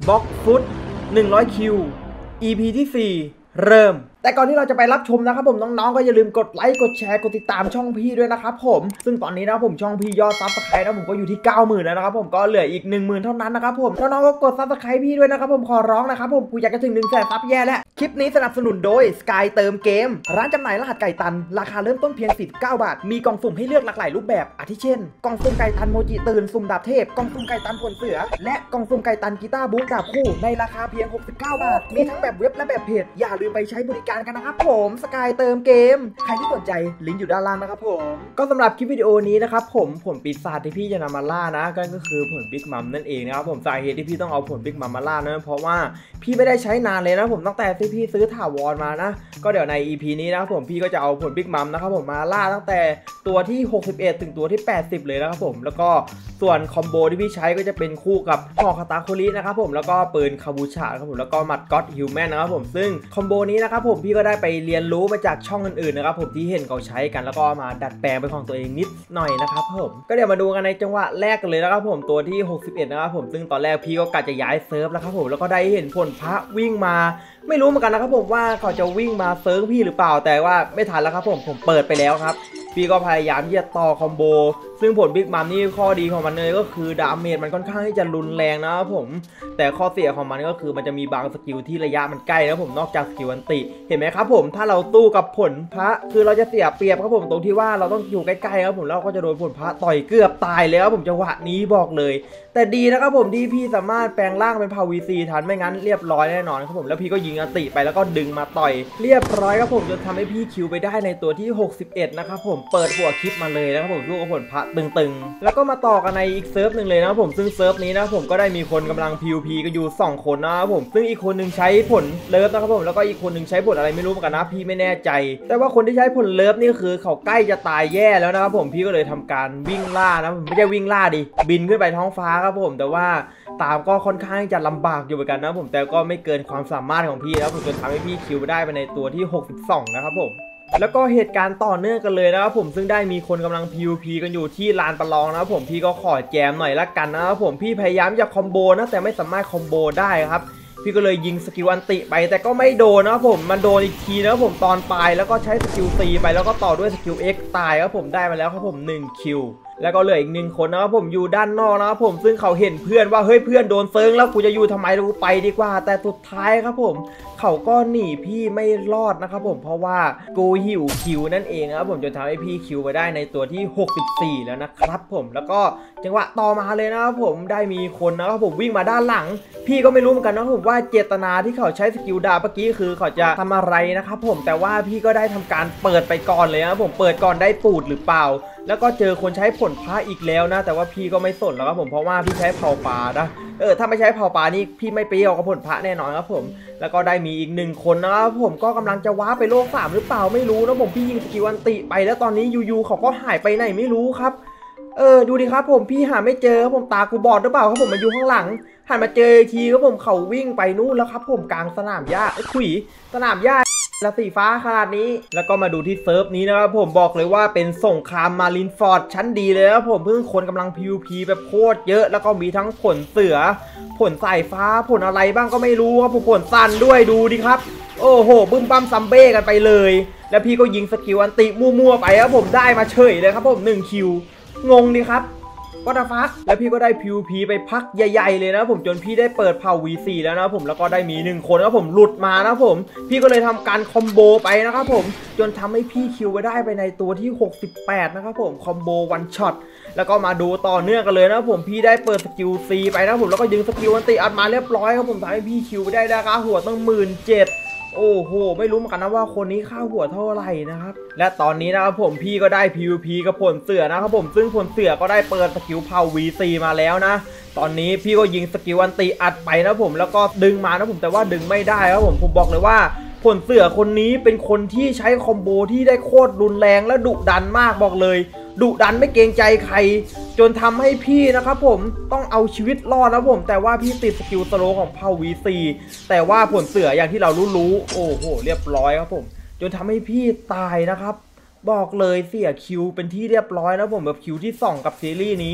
บล็อกฟุต100 คิว EP ที่ 4 เริ่มแต่ก่อนที่เราจะไปรับชมนะครับผมน้องๆก็อย่าลืมกดไลค์กดแชร์กดติดตามช่องพี่ด้วยนะครับผมซึ่งตอนนี้นะผมช่องพี่ยอดซับสไครต์นะผมก็อยู่ที่ 90,000 แล้วนะครับผมก็เหลืออีก 10,000 เท่านั้นนะครับผมน้องๆก็กดซับสไครต์พี่ด้วยนะครับผมขอร้องนะครับผมกูอยากจะถึง 100,000 ซับแย่แล้วคลิปนี้สนับสนุนโดย Sky เติมเกมร้านจำหน่ายรหัสไก่ตันราคาเริ่มต้นเพียง19 บาทมีกล่องสุ่มให้เลือกหลากหลายรูปแบบอาทิเช่นกล่องสุ่มไก่ตันโมจิตื่นสุ่มดาบเทพกล่องสุ่มไก่ตันผลเสือและกล่องสุ่มไก่ตันกีตาร์บุ๊กดาบคู่ในราคาเพียง69 บาทมีทั้งแบบเว็บและแบบเพจอย่าลืมไปใช้บริการกันนะครับผมสกายเติมเกมใครที่สนใจลิงก์อยู่ด้านล่างนะครับผมก็สำหรับคลิปวิดีโอนี้นะครับผมผลปีศาจที่พี่จะนำมาล่านะก็คือผลบิ๊กมัมนั่นเองนะครับผมสาเหตุที่พี่ต้องเอาผลบิ๊กมัมมาล่านะเพราะว่าพี่ไม่ได้ใช้นานเลยนะผมตั้งแต่ที่พี่ซื้อถาวรมานะก็เดี๋ยวใน EP นี้นะครับผมพี่ก็จะเอาผลบิ๊กมัมนะครับผมมาล่าตั้งแต่ตัวที่61ถึงตัวที่80เลยนะครับผมแล้วก็ส่วนคอมโบที่พี่ใช้ก็จะเป็นคู่กับหอกคาตาโครินะครับผมแล้วก็ปืนคาบูชาครับผมแล้วก็มัดก็อดฮิวแมนนะครับผมซึ่งคอมโบนี้นะครับผมพี่ก็ได้ไปเรียนรู้มาจากช่องอื่นๆนะครับผมที่เห็นเขาใช้กันแล้วก็มาดัดแปลงเป็นของตัวเองนิดหน่อยนะครับผมก็เดี๋ยวมาดูกันในจังหวะแรกกันเลยนะครับผมตัวที่61นะครับผมซึ่งตอนแรกพี่ก็กะจะย้ายเซิร์ฟแล้วครับผมแล้วก็ได้เห็นผลพระวิ่งมาไม่รู้เหมือนกันนะครับผมว่าเขาจะวิ่งมาเซิร์ฟพี่หรือเปล่าแต่ว่าไม่ทันแล้วครับผมเปิดไปแล้วครับพี่ก็พยายามที่จะต่อคอมโบซึ่งผลบิ๊กมัมนี่ข้อดีของมันเลยก็คือดาเมจมันค่อนข้างที่จะรุนแรงนะครับผมแต่ข้อเสียของมันก็คือมันจะมีบางสกิลที่ระยะมันใกล้นะผมนอกจากสกิลอันติเห็นไหมครับผมถ้าเราตู้กับผลพระคือเราจะเสียเปรียบครับผมตรงที่ว่าเราต้องอยู่ใกล้ๆครับผมแล้วก็จะโดนผลพระต่อยเกือบตายแล้วผมจังหวะนี้บอกเลยแต่ดีนะครับผมที่พี่สามารถแปลงร่างเป็นเผ่า VC ทันไม่งั้นเรียบร้อยแน่นอนครับผมแล้วพี่ก็ยิงอันติไปแล้วก็ดึงมาต่อยเรียบร้อยครับผมจนทำให้พี่คิวไปได้ในตัวที่61นะครับผมเปิดหัวคลิปมาเลยนะครับผมสู้กับผลพระตึงๆแล้วก็มาต่อกันในอีกเซิร์ฟหนึ่งเลยนะครับผมซึ่งเซิร์ฟนี้นะผมก็ได้มีคนกำลัง PVP กันอยู่2คนนะครับผมซึ่งอีกคนนึงใช้ผลเลิฟนะครับผมแล้วก็อีกคนนึงใช้ผลอะไรไม่รู้เหมือนกันนะพี่ไม่แน่ใจแต่ว่าคนที่ใช้ผลเลิฟนี่คือเขาใกล้จะตายแย่แล้วนะครับผมพี่ก็เลยทำการวิ่งล่านะไม่ใช่วิ่งล่าดิบินขึ้นไปท้องฟ้าครับผมแต่ว่าตามก็ค่อนข้างจะลำบากอยู่เหมือนกันนะผมแต่ก็ไม่เกินความสามารถของพี่แล้วผมจนทำให้พี่คิวได้ไปในตัวที่62นะครับผมแล้วก็เหตุการณ์ต่อเนื่องกันเลยนะครับผมซึ่งได้มีคนกำลัง PVP กันอยู่ที่ลานประลองนะครับผมพี่ก็ขอแจมหน่อยละกันนะครับผมพี่พยายามจะคอมโบนะแต่ไม่สามารถคอมโบได้ครับพี่ก็เลยยิงสกิลอันติไปแต่ก็ไม่โดนนะครับผมมันโดนอีกทีนะครับผมตอนปลายแล้วก็ใช้สกิลตีไปแล้วก็ต่อด้วยสกิล X ตายครับผมได้มาแล้วครับผม1คิวแล้วก็เหลืออีก1คนนะครับผมอยู่ด้านนอกนะครับผมซึ่งเขาเห็นเพื่อนว่าเฮ้ยเพื่อนโดนเซิงแล้วกูจะอยู่ทำไมกูไปดีกว่าแต่สุดท้ายครับผมเขาก็หนีพี่ไม่รอดนะครับผมเพราะว่ากูหิวคิวนั่นเองครับผมจนทำให้พี่คิวไปได้ในตัวที่64แล้วนะครับผมแล้วก็จังหวะต่อมาเลยนะครับผมได้มีคนนะครับผมวิ่งมาด้านหลังพี่ก็ไม่รู้เหมือนกันนะครับผมว่าเจตนาที่เขาใช้สกิลดาเมื่อกี้คือเขาจะทำอะไรนะครับผมแต่ว่าพี่ก็ได้ทำการเปิดไปก่อนเลยนะครับผมเปิดก่อนได้ปูดหรือเปล่าแล้วก็เจอคนใช้ผลพระอีกแล้วนะแต่ว่าพี่ก็ไม่สนแล้วครับผมเพราะว่าพี่ใช้เผาป่านะถ้าไม่ใช้เผาป่านี่พี่ไม่ไปเอากับผลพระแน่นอนครับผมแล้วก็ได้มีอีก1คนนะครับผมก็กำลังจะว้าไปโลก3หรือเปล่าไม่รู้นะผมพี่ยิงสกิลอันติไปแล้วตอนนี้ยูเขาก็หายไปไหนไม่รู้ครับดูดิครับผมพี่หาไม่เจอครับผมตากูบอดหรือเปล่าครับผมมาอยู่ข้างหลังหันมาเจอทีครับผมเขาวิ่งไปนู่นแล้วครับผมกลางสนามหญ้าขุยสนามหญ้าและสีฟ้าขนาดนี้แล้วก็มาดูที่เซิร์ฟนี้นะครับผมบอกเลยว่าเป็นสงครามมารินฟอร์ดชั้นดีเลยครับผมเพิ่งคนกำลัง PVP แบบโคตรเยอะแล้วก็มีทั้งผลเสือผลสายฟ้าผลอะไรบ้างก็ไม่รู้ครับผมผลสั้นด้วยดูดิครับโอ้โหบึ้มบั้มซัมเบ้กันไปเลยแล้วพี่ก็ยิงสกิลอันติมั่วๆไปครับผมได้มาเฉยเลยครับผม1คิวงงดิครับก็จะฟักแล้วพี่ก็ได้ PVP ไปพักใหญ่ๆเลยนะผมจนพี่ได้เปิดเผ่า VC แล้วนะผมแล้วก็ได้มี1คนนะผมหลุดมานะผมพี่ก็เลยทำการคอมโบไปนะครับผมจนทำให้พี่คิวไปได้ไปในตัวที่68นะครับผมคอมโบวันช็อตแล้วก็มาดูต่อเนื่องกันเลยนะผมพี่ได้เปิดสกิล C ไปนะผมแล้วก็ยิงสกิลอันติอัดมาเรียบร้อยครับผมทำให้พี่คิวไปได้ราคาหัวตั้ง17,000โอ้โหไม่รู้เหมือนกันนะว่าคนนี้ค่าหัวเท่าไหร่นะครับและตอนนี้นะครับผมพี่ก็ได้ PVP กับผลเสือนะครับผมซึ่งผลเสือก็ได้เปิดสกิลเผา VC มาแล้วนะตอนนี้พี่ก็ยิงสกิลอันติอัดไปนะผมแล้วก็ดึงมานะผมแต่ว่าดึงไม่ได้ครับผมบอกเลยว่าผลเสือคนนี้เป็นคนที่ใช้คอมโบที่ได้โคตรรุนแรงและดุดันมากบอกเลยดุดันไม่เกรงใจใครจนทำให้พี่นะครับผมต้องเอาชีวิตรอดนะผมแต่ว่าพี่ติดสกิลสโลของเผ่า VC แต่ว่าผลเสืออย่างที่เรารู้โอ้โหเรียบร้อยครับผมจนทำให้พี่ตายนะครับบอกเลยเสียคิวเป็นที่เรียบร้อยนะผมแบบคิวที่2กับซีรีส์นี้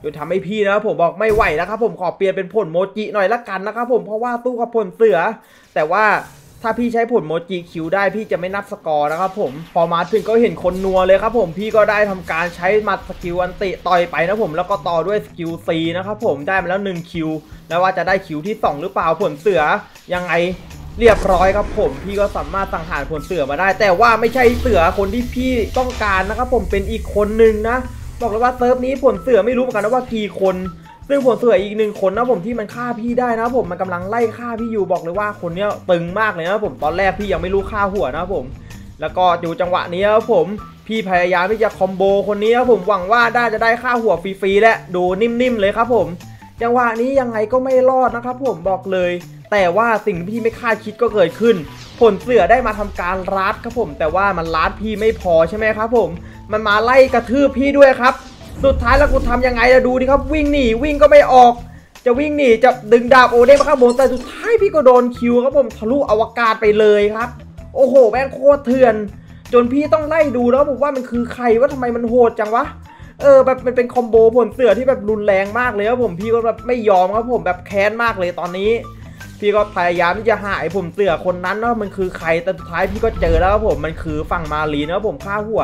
จนทำให้พี่นะครับผมบอกไม่ไหวแล้วครับผมขอเปลี่ยนเป็นผลโมจิหน่อยละกันนะครับผมเพราะว่าสู้กับผลเสือแต่ว่าถ้าพี่ใช้ผลโมจิคิวได้พี่จะไม่นับสกอร์นะครับผมพอมาถึงก็เห็นคนนัวเลยครับผมพี่ก็ได้ทำการใช้มัดสกิลอันติต่อยไปนะผมแล้วก็ต่อด้วยสกิลซีนะครับผมได้มาแล้ว1คิวแล้วว่าจะได้คิวที่2หรือเปล่าผลเสือยังไงเรียบร้อยครับผมพี่ก็สามารถสังหารผลเสือมาได้แต่ว่าไม่ใช่เสือคนที่พี่ต้องการนะครับผมเป็นอีกคนนึงนะบอกเลยว่าเซิร์ฟนี้ผลเสือไม่รู้เหมือนกันนะว่ากี่คนซึ่งผลเสืออีก1คนนะผมที่มันฆ่าพี่ได้นะผมมันกำลังไล่ฆ่าพี่อยู่บอกเลยว่าคนนี้ตึงมากเลยนะผมตอนแรกพี่ยังไม่รู้ฆ่าหัวนะผมแล้วก็อยู่จังหวะนี้ครับผมพี่พยายามที่จะคอมโบคนนี้ครับผมหวังว่าได้จะได้ฆ่าหัวฟรีๆและดูนิ่มๆเลยครับผมจังหวะนี้ยังไงก็ไม่รอดนะครับผมบอกเลยแต่ว่าสิ่งที่พี่ไม่คาดคิดก็เกิดขึ้นผลเสือได้มาทำการลัดครับผมแต่ว่ามันลัดพี่ไม่พอใช่ไหมครับผมมันมาไล่กระทืบพี่ด้วยครับสุดท้ายแล้วกูทำยังไงจะดูดิครับวิ่งหนีวิ่งก็ไม่ออกจะวิ่งหนีจะดึงดาบโอเด้มาครับผมแต่สุดท้ายพี่ก็โดนคิวครับผมทะลุอวกาศไปเลยครับโอ้โหแม่งโคตรเถื่อนจนพี่ต้องไล่ดูแล้วผมว่ามันคือใครว่าทำไมมันโหดจังวะแบบมันเป็นคอมโบผลเสือที่แบบรุนแรงมากเลยครับผมพี่ก็แบบไม่ยอมครับผมแบบแค้นมากเลยตอนนี้พี่ก็พยายามที่จะหาไอ้ผมเสือคนนั้นว่ามันคือใครแต่สุดท้ายพี่ก็เจอแล้วครับผมมันคือฝั่งมาลีนะครับผมค่าหัว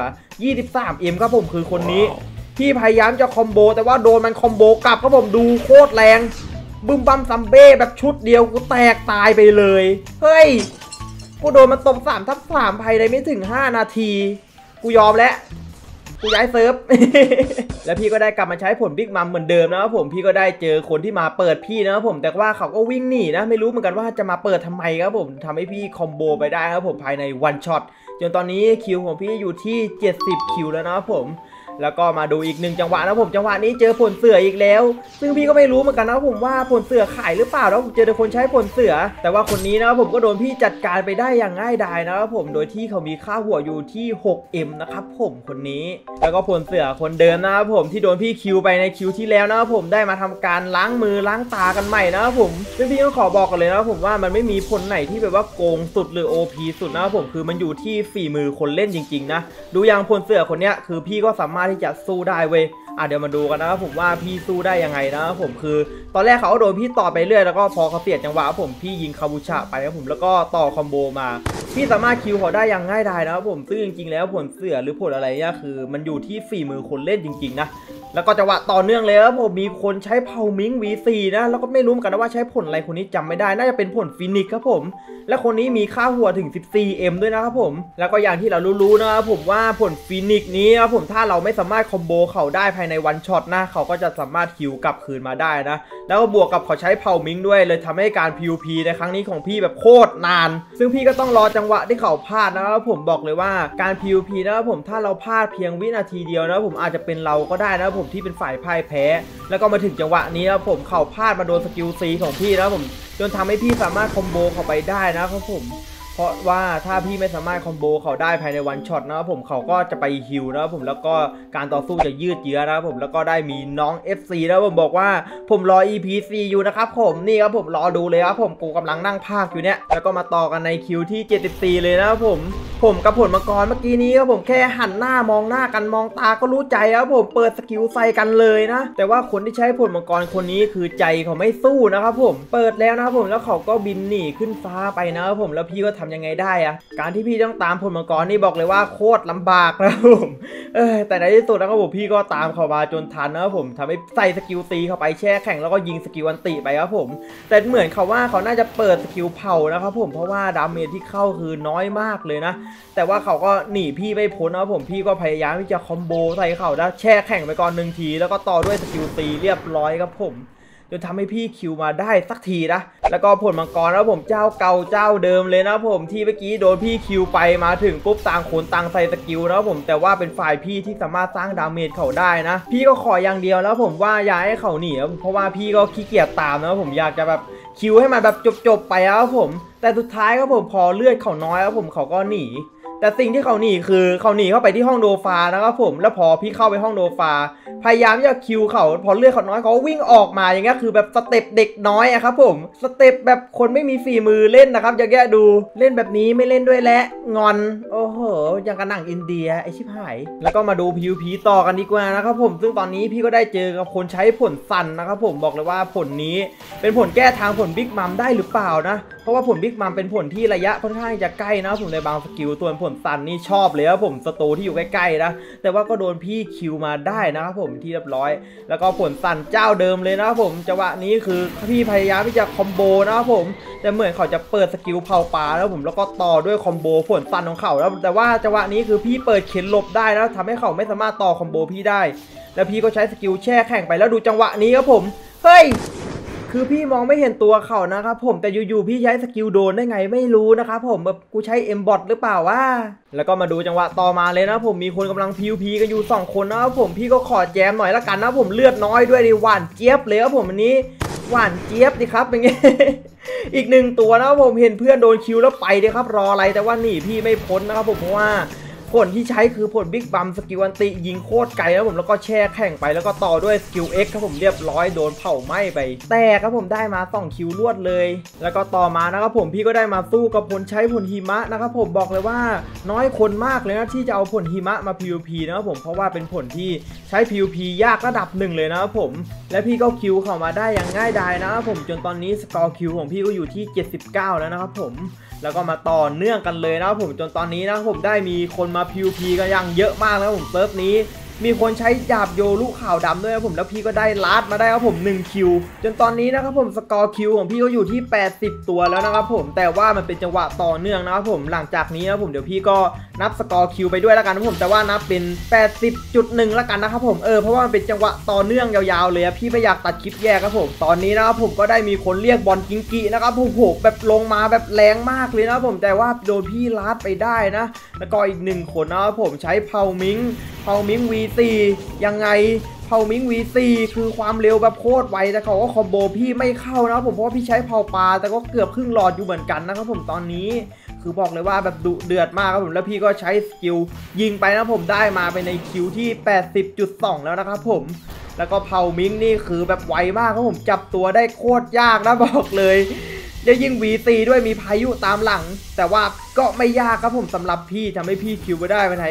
23M ครับผมคือคนนี้พี่พยายามจะคอมโบแต่ว่าโดนมันคอมโบกลับครับผมดูโคตรแรงบึ้มบัมซัมเบ้แบบชุดเดียวกูแตกตายไปเลยเฮ้ยกูโดนมันตบ3/3ภายในไม่ถึง5นาทีกูยอมแล้วกูย้ายเซิร์ฟ แล้วพี่ก็ได้กลับมาใช้ผลบิ๊กมัมเหมือนเดิมนะครับผมพี่ก็ได้เจอคนที่มาเปิดพี่นะครับผมแต่ว่าเขาก็วิ่งหนีนะไม่รู้เหมือนกันว่าจะมาเปิดทำไมครับผมทำให้พี่คอมโบไปได้ครับผมภายในวันช็อตจนตอนนี้คิวของพี่อยู่ที่70คิวแล้วนะครับผมแล้วก็มาดูอีก1จังหวะนะผมจังหวะนี้เจอผลเสืออีกแล้วซึ่งพี่ก็ไม่รู้เหมือนกันนะผมว่าผลเสือขายหรือเปล่าแล้วผมเจอแต่คนใช้ผลเสือแต่ว่าคนนี้นะครับผมก็โดนพี่จัดการไปได้อย่างง่ายดายนะครับผมโดยที่เขามีค่าหัวอยู่ที่ 6M นะครับผมคนนี้แล้วก็ผลเสือคนเดิมนะครับผมที่โดนพี่คิวไปในคิวที่แล้วนะครับผมได้มาทำการล้างมือล้างตากันใหม่นะครับผมซึ่งพี่ก็ขอบอกกันเลยนะครับผมว่ามันไม่มีผลไหนที่แบบว่าโกงสุดหรือ OP สุดนะครับผมคือมันอยู่ที่ฝีมือคนเล่นจริงๆนะดูอย่างผลเสือคนนี้คือพี่ก็สามารถที่จะสู้ได้เว้ยเดี๋ยวมาดูกันนะครับผมว่าพี่สู้ได้ยังไงนะครับผมคือตอนแรกเขาโดนพี่ต่อไปเรื่อยแล้วก็พอเขาเปลี่ยนจังหวะผมพี่ยิงคาบูชาไปครับผมแล้วก็ต่อคอมโบมาพี่สามารถคิวเขาได้อย่างง่ายดายนะครับผมซึ่งจริงๆแล้วผลเสือหรือผลอะไรเนี่ยคือมันอยู่ที่ฝีมือคนเล่นจริงๆนะแล้วก็จังหวะต่อเนื่องเลยครับผมมีคนใช้เผามิง V4 นะแล้วก็ไม่รู้เหมือนกันว่าใช้ผลอะไรคนนี้จำไม่ได้น่าจะเป็นผลฟินิกครับผมและคนนี้มีค่าหัวถึง 14M ด้วยนะครับผมแล้วก็อย่างที่เรารู้ๆนะครับผมว่าผลฟินิกนี้ครับผมถ้าเราไม่สามารถคอมโบเขาได้ภายในวันช็อตนะเขาก็จะสามารถคิวกลับคืนมาได้นะแล้วก็บวกกับเขาใช้เผามิงด้วยเลยทำให้การ PVP ในครั้งนี้ของพี่แบบโคตรนานซึ่งพี่ก็ต้องรอจังหวะที่เขาพลาดนะครับผมบอกเลยว่าการ PVP นะครับผมถ้าเราพลาดเพียงวินาทีเดียวนะผมอาจจะเป็นเราก็ได้นะผมที่เป็นฝ่ายพ่ายแพ้แล้วก็มาถึงจังหวะนี้นะผมเขาพลาดมาโดนสกิลซีของพี่นะผมจนทำให้พี่สามารถคอมโบเข้าไปได้นะครับผมเพราะว่าถ้าพี่ไม่สามารถคอมโบเขาได้ภายในวันช็อตนะครับผมเขาก็จะไปฮิวนะครับผมแล้วก็การต่อสู้จะยืดเยื้อนะครับผมแล้วก็ได้มีน้อง FC นะผมบอกว่าผมรอ EP4 อยู่นะครับผมนี่ครับผมรอดูเลยครับผมกูกำลังนั่งพากอยู่เนี่ยแล้วก็มาต่อกันในคิวที่74เลยนะครับผมกับผลมังกรเมื่อกี้นี้ครับผมแค่หันหน้ามองหน้ากันมองตาก็รู้ใจครับผมเปิดสกิลใส่กันเลยนะแต่ว่าคนที่ใช้ผลมังกรคนนี้คือใจเขาไม่สู้นะครับผมเปิดแล้วนะครับผมแล้วเขาก็บินหนีขึ้นฟ้าไปนะครับผมแล้วพี่ก็ทำยังไงได้อะการที่พี่ต้องตามผลมังกรนี่บอกเลยว่าโคตรลำบากนะครับผมแต่ในที่สุดนะครับผมพี่ก็ตามเขามาจนทันนะครับผมทำให้ใส่สกิลตีเข้าไปแช่แข็งแล้วก็ยิงสกิลอันติไปครับผมแต่เหมือนเขาว่าเขาน่าจะเปิดสกิลเผานะครับผมเพราะว่าดาเมจที่เข้าคือน้อยมากเลยนะแต่ว่าเขาก็หนีพี่ไม่พ้นนะครับผมพี่ก็พยายามที่จะคอมโบใส่เขาแล้วแช่แข็งไปก่อน1ทีแล้วก็ต่อด้วยสกิลตีเรียบร้อยครับผมจนทำให้พี่คิวมาได้สักทีนะแล้วก็ผลมังกรนะผมเจ้าเก่าเจ้าเดิมเลยนะผมที่เมื่อกี้โดนพี่คิวไปมาถึงปุ๊บต่างคนต่างใส่สกิลนะผมแต่ว่าเป็นฝ่ายพี่ที่สามารถสร้างดาเมจเขาได้นะพี่ก็ขออย่างเดียวแล้วผมว่าอย่าให้เขาหนีเพราะว่าพี่ก็ขี้เกียจตามนะผมอยากจะแบบคิวให้มันแบบจบไปครับผมแต่สุดท้ายครับผมพอเลือดเขาน้อยครับผมเขาก็หนีแต่สิ่งที่เขาหนีคือเขาหนีเข้าไปที่ห้องโดฟานะครับผมแล้วพอพี่เข้าไปห้องโดฟาพยายามจะคิวเขาพอเลือดเขาน้อยเขาวิ่งออกมาอย่างเงี้ยคือแบบสเต็ปเด็กน้อยอะครับผมสเต็ปแบบคนไม่มีฝีมือเล่นนะครับอย่างเงี้ยดูเล่นแบบนี้ไม่เล่นด้วยและงอนโอ้โหอย่างกับหนังอินเดียไอชิบหายแล้วก็มาดู PVP ต่อกันดีกว่านะครับผมซึ่งตอนนี้พี่ก็ได้เจอกับคนใช้ผลสั่นนะครับผมบอกเลยว่าผลนี้เป็นผลแก้ทางผลบิ๊กมัมได้หรือเปล่านะเพราะว่าผลบิ๊กมัมเป็นผลที่ระยะค่อนข้างจะใกล้นะผมในบางสกิลตัวผลสั่นนี่ชอบเลยครับผมสโตที่อยู่ใกล้ๆนะแต่ว่าก็โดนพี่คิวมาได้นะครับผมที่เรียบร้อยแล้วก็ผลสั่นเจ้าเดิมเลยนะครับผมจังหวะนี้คือพี่พยายามที่จะคอมโบนะครับผมแต่เหมือนเขาจะเปิดสกิลเผาปลาแล้วผมแล้วก็ต่อด้วยคอมโบผลสั่นของเขาแล้วแต่ว่าจังหวะนี้คือพี่เปิดเข็นหลบได้แล้วทำให้เขาไม่สามารถต่อคอมโบพี่ได้แล้วพี่ก็ใช้สกิลแช่แข่งไปแล้วดูจังหวะนี้ครับผมเฮ้ยคือพี่มองไม่เห็นตัวเขานะครับผมแต่อยู่ๆพี่ใช้สกิลโดนได้ไงไม่รู้นะครับผมแบบกูใช้เอ็มบอทหรือเปล่าวะแล้วก็มาดูจังหวะต่อมาเลยนะผมมีคนกำลังPVPกันอยู่2คนนะครับผมพี่ก็ขอแจมหน่อยละกันนะผมเลือดน้อยด้วยดิหวานเจี๊ยบเลยครับผมอันนี้หวานเจี๊ยบดิครับเป็นไง อีก1ตัวนะครับผมเห็นเพื่อนโดนคิวแล้วไปดิครับรออะไรแต่ว่าหนีพี่ไม่พ้นนะครับผมเพราะว่าผลที่ใช้คือผลบิ๊กบัมสกิลอันติยิงโคตรไกลแล้วผมแล้วก็แช่แข่งไปแล้วก็ต่อด้วยสกิล X ครับผมเรียบร้อยโดนเผาไหม้ไปแต่ครับผมได้มา2คิวรวดเลยแล้วก็ต่อมานะครับผมพี่ก็ได้มาสู้กับผลใช้ผลหิมะนะครับผมบอกเลยว่าน้อยคนมากเลยนะที่จะเอาผลหิมะมา PVP นะครับผมเพราะว่าเป็นผลที่ใช้ PVP ยากระดับ1เลยนะครับผมและพี่ก็คิวเข้ามาได้อย่างง่ายดายนะครับผมจนตอนนี้สกอร์คิวของพี่ก็อยู่ที่79แล้วนะครับผมแล้วก็มาต่อเนื่องกันเลยนะครับผมจนตอนนี้นะครับผมได้มีคนมา PVP กันอย่างเยอะมากแล้วผมเซิร์ฟนี้มีคนใช้ดาบโยลูกข่าวดำด้วยครับผมแล้วพี่ก็ได้ลัดมาได้ครับผม1คิวจนตอนนี้นะครับผมสกอร์คิวของพี่ก็อยู่ที่80ตัวแล้วนะครับผมแต่ว่ามันเป็นจังหวะต่อเนื่องนะครับผมหลังจากนี้นะผมเดี๋ยวพี่ก็นับสกอร์คิวไปด้วยแล้วกันนะผมแต่ว่านับเป็น 80.1 แล้วกันนะครับผมเพราะว่ามันเป็นจังหวะต่อเนื่องยาวๆเลยพี่ไม่อยากตัดคลิปแยกครับผมตอนนี้นะครับผมก็ได้มีคนเรียกบอลกิงกินะครับผมโหแบบลงมาแบบแรงมากเลยนะผมแต่ว่าโดนพี่ลัดไปได้นะแล้วก็อีก1คนนะครับผมใช้เผามิงV4 ยังไงเผามิง V4 คือความเร็วแบบโคตรไวแต่เขาก็คอมโบพี่ไม่เข้านะผมเพราะว่าพี่ใช้เผาปลาแต่ก็เกือบครึ่งหลอดอยู่เหมือนกันนะครับผมตอนนี้คือบอกเลยว่าแบบดุเดือดมากครับผมแล้วพี่ก็ใช้สกิลยิงไปนะผมได้มาไปในคิวที่ 80.2 แล้วนะครับผมแล้วก็เผามิงนี่คือแบบไวมากครับผมจับตัวได้โคตรยากนะบอกเลยจะยิง V4 ด้วยมีพายุตามหลังแต่ว่าก็ไม่ยากครับผมสำหรับพี่ทำให้พี่คิวไปได้เป็นไทย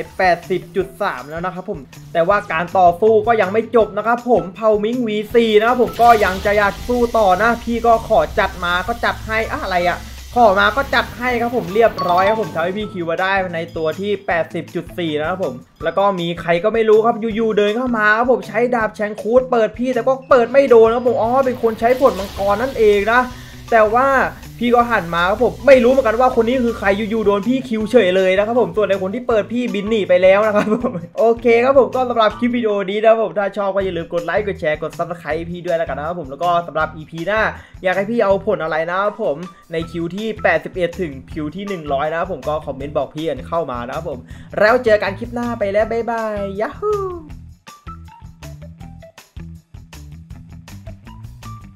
80.3 แล้วนะครับผมแต่ว่าการต่อสู้ก็ยังไม่จบนะครับผมเผามิง V4 นะครับผมก็ยังจะอยากสู้ต่อนะพี่ก็ขอจัดมาก็จัดให้อะไรอะขอมาก็จัดให้ครับผมเรียบร้อยครับผมทำให้พี่คิวมาได้ในตัวที่ 80.4 นะครับผมแล้วก็มีใครก็ไม่รู้ครับอยู่ๆเดินเข้ามาครับผมใช้ดาบแชงคูดเปิดพี่แต่ก็เปิดไม่โดนครับผมเป็นคนใช้ผลมังกรนั่นเองนะแต่ว่าพี่ก็หันมาครับผมไม่รู้เหมือนกันว่าคนนี้คือใครอยู่ๆโดนพี่คิวเฉยเลยนะครับผมส่วนในคนที่เปิดพี่บินหนีไปแล้วนะครับผมโอเคครับผมก็สำหรับคลิปวิดีโอนี้นะครับผมถ้าชอบก็อย่าลืมกดไลค์กดแชร์กด Subscribe พี่ด้วยแล้วกันนะครับผมแล้วก็สำหรับ EP หน้าอยากให้พี่เอาผลอะไรนะครับผมในคิวที่81ถึงคิวที่100นะครับผมก็คอมเมนต์บอกพี่กันเข้ามานะครับผมแล้วเจอกันคลิปหน้าไปแล้วบ๊ายบายยาฮู